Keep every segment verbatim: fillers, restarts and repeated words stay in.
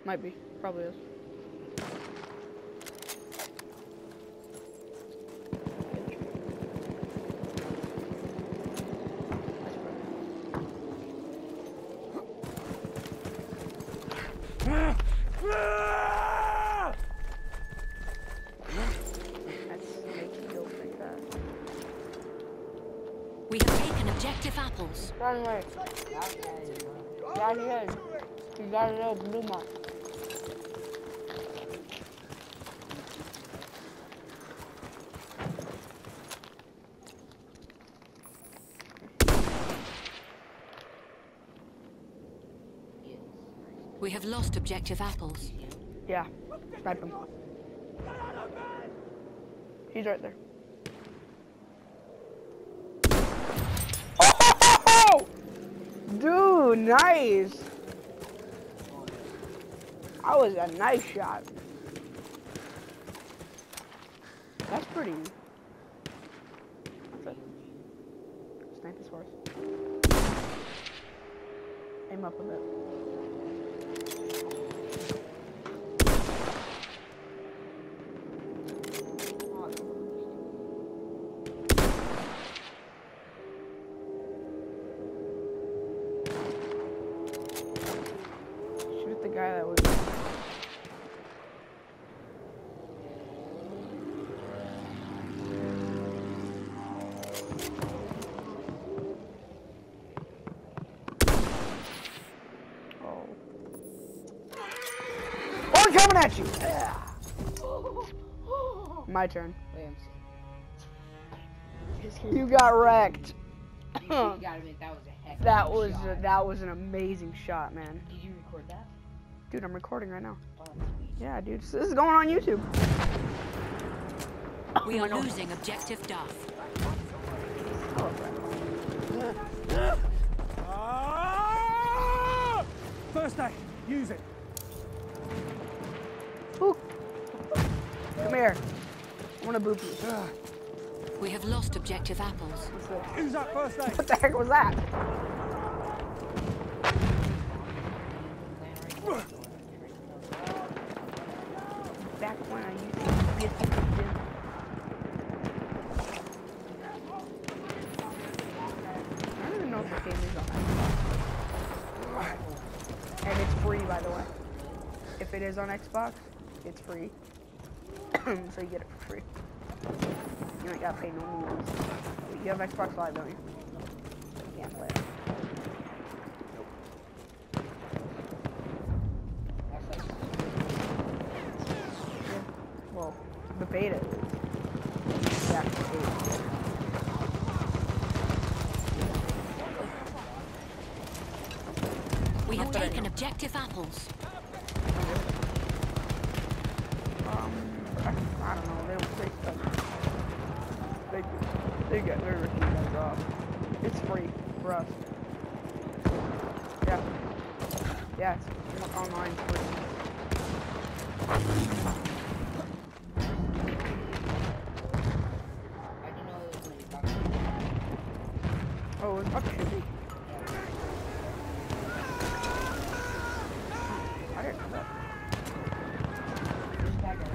Might be. Probably is. We have taken objective apples. Run away. Down here. You got a little blue mark. We have lost objective apples. Yeah. Snipe him. He's right there. Oh! Dude, nice. That was a nice shot. That's pretty. That's it. Snipe this horse. Aim up a bit. Shoot the guy that was. Coming at you! Yeah. My turn. You got wrecked. You gotta admit, that was a heck of That a was shot. a, that was an amazing shot, man. Did you record that? Dude, I'm recording right now. Oh, sweet. Yeah, dude, this is going on YouTube. We are losing objective Duff. First aid, use it. Ooh. Come here. I want to boop you. We have lost objective apples. Use that first aid. What the heck was that? Back when I used to get to the gym. I don't even know if the game is on Xbox. And it's free, by the way. If it is on Xbox, it's free. So you get it for free. You ain't gotta pay no more. You have Xbox Live, don't you? You can't play it. Yeah. Well, the beta is. Yeah, the beta. We have taken objective apples. Um, I, I don't know. They don't say stuff. They they get very risky guys off. It's free for us. Yeah. Yeah, it's online free. I didn't know it was really bugs. Oh, it's up to me. I didn't know that. Who's that guy?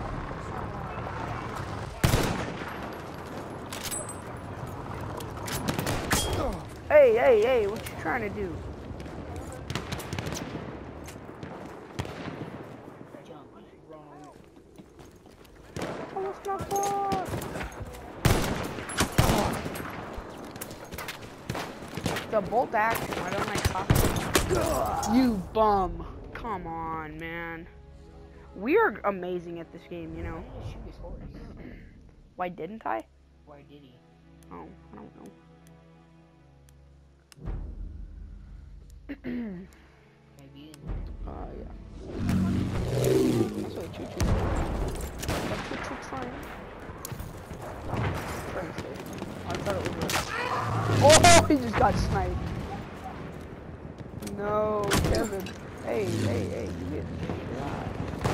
Hey, hey, hey, what you trying to do? Jump. Wrong. Oh, that's not far. The bolt action, I don't like talking. You bum. Come on, man. We are amazing at this game, you know. Why did he shoot his horse? Why didn't I? Why did he? Oh, I don't know. Maybe he didn't. Uh, yeah. That's what Choo Choo. That's what Choo trying. Trying to say. I thought it was. Oh, he just got sniped. No, Kevin. Hey, hey, hey, you get shot.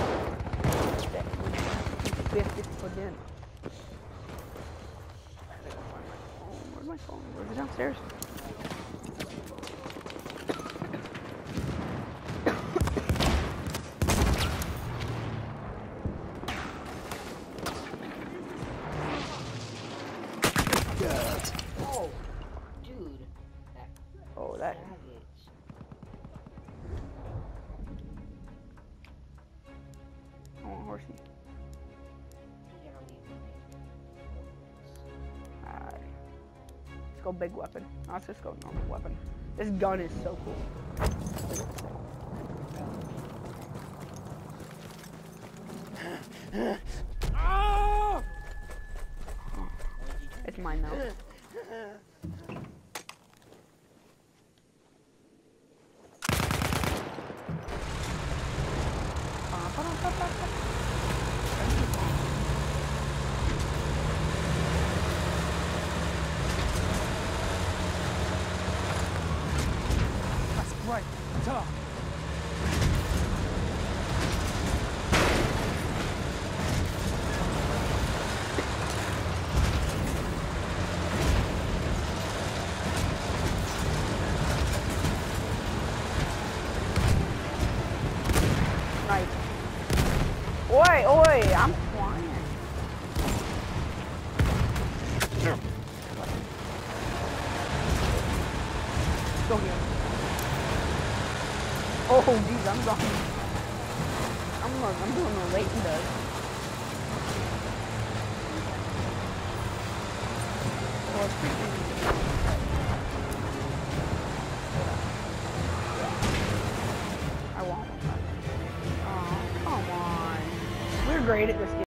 fifty for dinner. I gotta find my phone. Where's my phone? Where's it downstairs? horsey. You gotta leave the Alright. Let's go big weapon. No, let's just go normal weapon. This gun is so cool. Oh! It's mine now. That's great. Ta. Nice. Oi, oi, I'm flying. Go here. Oh, geez, I'm going. I'm going. I'm doing what Leighton does. Oh, it's pretty easy. I won't. Oh, come on. We're great at this game.